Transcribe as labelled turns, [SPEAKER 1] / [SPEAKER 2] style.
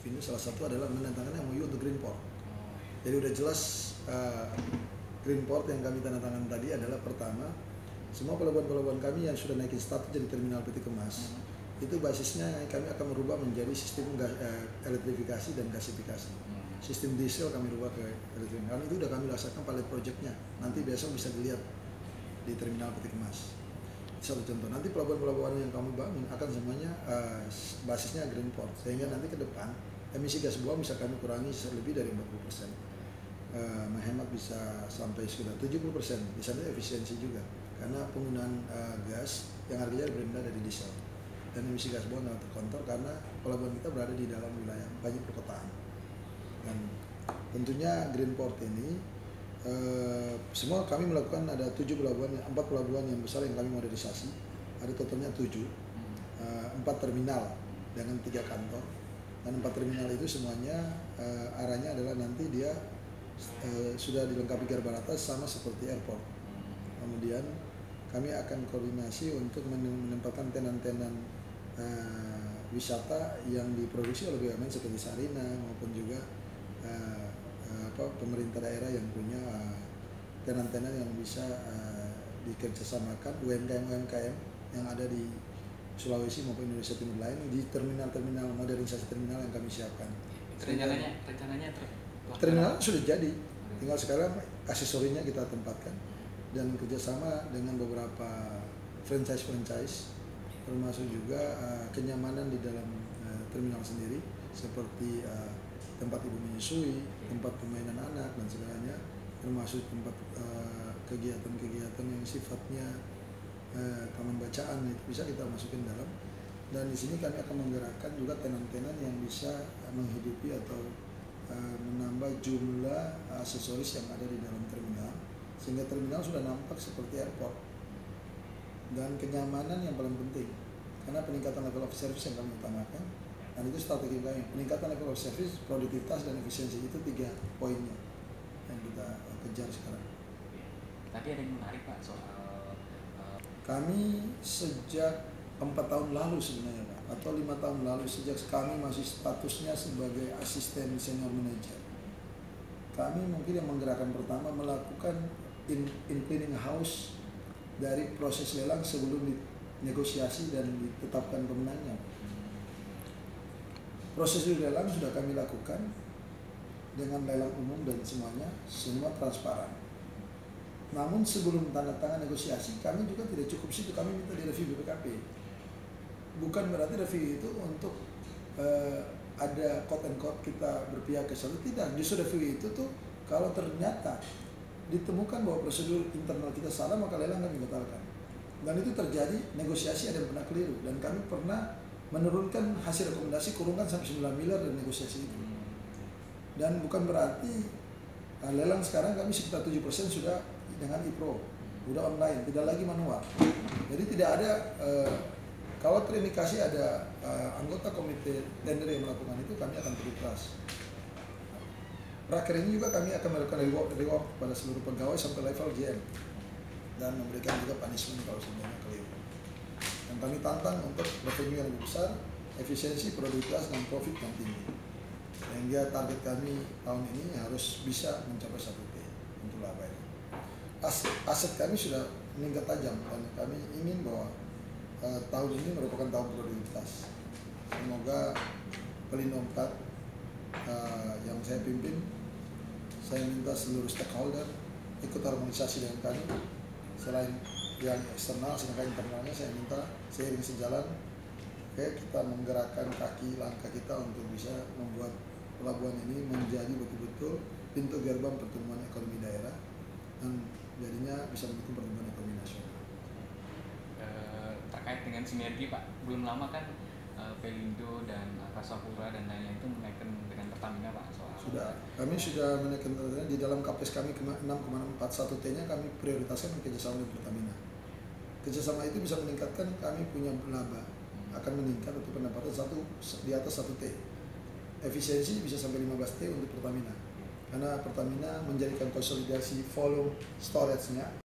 [SPEAKER 1] Apindo salah satu adalah menandatangani MOU untuk Greenport. Jadi udah jelas Greenport yang kami tanda tangan tadi adalah pertama, semua pelabuhan-pelabuhan kami yang sudah naikin status jadi terminal peti kemas, itu basisnya kami akan merubah menjadi sistem elektrifikasi dan gasifikasi. Sistem diesel kami rubah ke elektrifikasi. Itu udah kami laksanakan pilot projectnya. Nanti besok bisa dilihat di terminal peti kemas. Satu contoh, nanti pelabuhan-pelabuhan yang kami bangun akan semuanya basisnya Greenport, sehingga nanti ke depan emisi gas buang bisa kami kurangi lebih dari 40%. Menghemat bisa sampai sekitar 70%. Di sana efisiensi juga, karena penggunaan gas yang harganya lebih rendah dari diesel. Dan emisi gas buang dapat terkontrol karena pelabuhan kita berada di dalam wilayah banyak perkotaan. Dan tentunya Greenport ini semua kami melakukan ada 4 pelabuhan yang besar yang kami modernisasi. Ada totalnya 7, 4 terminal dengan 3 kantor. Dan 4 terminal itu semuanya arahnya adalah nanti dia sudah dilengkapi gerbang atas sama seperti airport. Kemudian kami akan koordinasi untuk menempatkan tenan-tenan wisata yang diproduksi oleh BUMN seperti Sarina maupun juga pemerintah daerah yang punya tenan-tenan yang bisa dikerjasamakan UMKM yang ada di Sulawesi maupun Indonesia Timur lain di terminal-terminal modernisasi terminal yang kami siapkan.
[SPEAKER 2] Rencananya
[SPEAKER 1] terminal sudah jadi, tinggal sekarang aksesorinya kita tempatkan dan kerjasama dengan beberapa franchise termasuk juga kenyamanan di dalam terminal sendiri seperti tempat ibu menyusui, tempat permainan anak dan segalanya, termasuk tempat kegiatan-kegiatan yang sifatnya taman bacaan itu bisa kita masukin dalam. Dan di sini kami akan menggerakkan juga tenan-tenan yang bisa menghidupi atau menambah jumlah aksesoris yang ada di dalam terminal, sehingga terminal sudah nampak seperti airport. Dan kenyamanan yang paling penting, karena peningkatan level of service yang kami utamakan, dan itu strategi kami. Peningkatan level of service, produktivitas dan efisiensi itu 3 poinnya yang kita kejar sekarang.
[SPEAKER 2] Tadi ada yang menarik Pak soal
[SPEAKER 1] kami sejak 4 tahun lalu sebenarnya Pak, atau 5 tahun lalu, sejak kami masih statusnya sebagai asisten senior manager, kami mungkin yang menggerakkan pertama melakukan in cleaning house dari proses lelang sebelum dinegosiasi dan ditetapkan pemenangnya. Proses lelang sudah kami lakukan dengan lelang umum dan semuanya, semua transparan. Namun sebelum tanda tangan negosiasi, kami juga tidak cukup situ, kami minta direview BPKP. Bukan berarti review itu untuk ada quote and quote kita berpihak ke satu, tidak. Justru review itu tuh kalau ternyata ditemukan bahwa prosedur internal kita salah, maka lelang kami batalkan. Dan itu terjadi, negosiasi ada yang pernah keliru, dan kami pernah menurunkan hasil rekomendasi kurungan sampai 9 miliar dari negosiasi itu. Dan bukan berarti lelang sekarang kami sekitar 7% sudah dengan e-pro, udah online, tidak lagi manual. Jadi tidak ada kalau terindikasi ada anggota komite tender yang melakukan itu, kami akan terus. Raker ini juga kami akan melakukan reward pada seluruh pegawai sampai level GM dan memberikan juga punishment kalau sebenarnya keliru. Dan kami tantang untuk revenue yang lebih besar, efisiensi, produktivitas, dan profit yang tinggi. Sehingga target kami tahun ini harus bisa mencapai 1T untuk laba ini. Aset kami sudah meningkat tajam dan kami ingin bahwa tahun ini merupakan tahun produktivitas. Semoga Pelindo 4 yang saya pimpin, saya minta seluruh stakeholder ikut harmonisasi dengan kami. Selain yang eksternal, sedangkan internalnya saya minta seiring sejalan, kita menggerakkan kaki langkah kita untuk bisa membuat pelabuhan ini menjadi betul-betul pintu gerbang pertumbuhan ekonomi daerah dan jadinya bisa mendukung pertumbuhan ekonomi nasional.
[SPEAKER 2] Terkait dengan sinergi Pak, belum lama kan Pelindo dan Angkasa Pura dan lain-lain itu menaikkan dengan Pertamina Pak soal.
[SPEAKER 1] Sudah, kami sudah menaikkan di dalam KPS kami 6,41 T-nya kami prioritaskan kerjasama dengan Pertamina. Kerjasama itu bisa meningkatkan kami punya laba, akan meningkat untuk pendapatan di atas 1 T. Efisiensi bisa sampai 15 T untuk Pertamina, karena Pertamina menjadikan konsolidasi volume storage-nya